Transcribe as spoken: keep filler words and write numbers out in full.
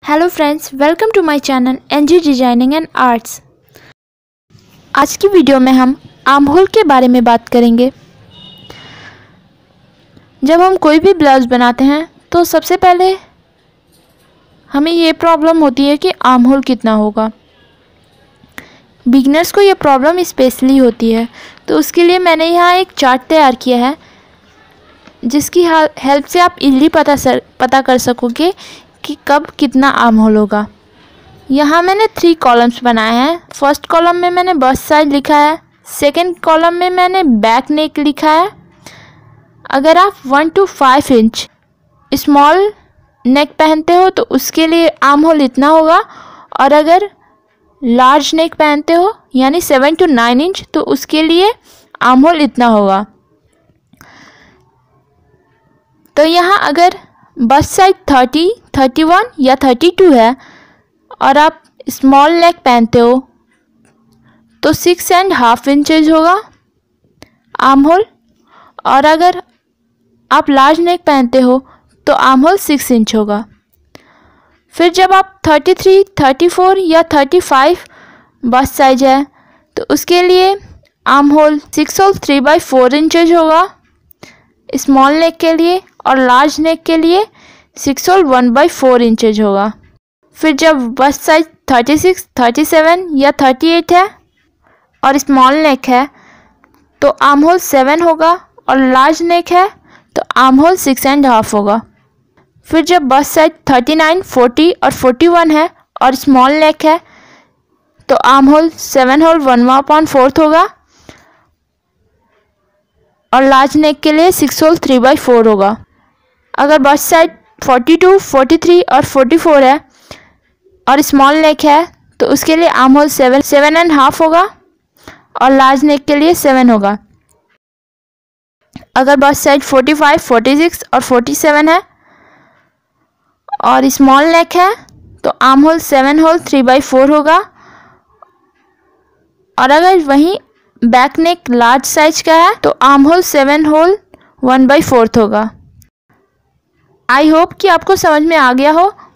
Hello friends, welcome to my channel NG designing and arts. आज की video में हम आर्म होल के बारे में बात करेंगे। जब हम कोई भी ब्लाउज बनाते हैं तो सबसे पहले हमें ये प्रॉब्लम होती है कि आर्म होल कितना होगा। बिगनर्स को ये प्रॉब्लम स्पेशली होती है, तो उसके लिए मैंने यहाँ एक चार्ट तैयार किया है जिसकी हेल्प से आप इजीली पता सर पता कर सकोगे कि कब कितना आर्म होल होगा। यहाँ मैंने थ्री कॉलम्स बनाए हैं। फर्स्ट कॉलम में मैंने बस्ट साइड लिखा है, सेकंड कॉलम में मैंने बैक नेक लिखा है। अगर आप one two five inch small neck पहनते हो तो उसके लिए आर्म होल इतना होगा, और अगर लार्ज नेक पहनते हो यानी सेवन टू नाइन इंच तो उसके लिए आर्म होल इतना होगा। तो यहाँ अगर bust side thirty, thirty one या थर्टी टू है और आप स्मॉल नेक पहनते हो तो सिक्स एंड हाफ इंचेज होगा आर्म होल, और अगर आप लार्ज नेक पहनते हो तो आर्म होल सिक्स इंच होगा। फिर जब आप थर्टी थ्री, थर्टी फोर या थर्टी फाइव बस्ट साइज है तो उसके लिए arm hole six whole three by four inches होगा स्मॉल नेक के लिए, और लार्ज नेक के लिए six whole one by four inches होगा। फिर जब bust size thirty six, thirty seven या थर्टी एट है और स्मॉल नेक है तो आर्म होल सेवन होगा, और लार्ज नेक है तो arm hole six and half होगा। फिर जब bust size thirty nine, forty और फोर्टी वन है और स्मॉल नेक है तो arm hole seven whole one upon fourth होगा, और लार्ज नेक के लिए six whole three by four होगा। अगर bust side forty two, forty three और फोर्टी फोर है और स्मॉल नेक है तो उसके लिए arm whole seven seven and half होगा, और लार्ज नेक के लिए सेवन होगा। अगर bust side forty five, forty six और फोर्टी सेवन है और स्मॉल नेक है तो arm hole seven whole three by four होगा, और अगर वहीं बैक नेक लार्ज साइज का है तो arm hole seven whole one by fourth होगा। आई होप कि आपको समझ में आ गया हो।